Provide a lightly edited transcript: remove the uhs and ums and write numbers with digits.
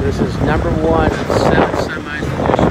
This is number 1 of 7 semis edition.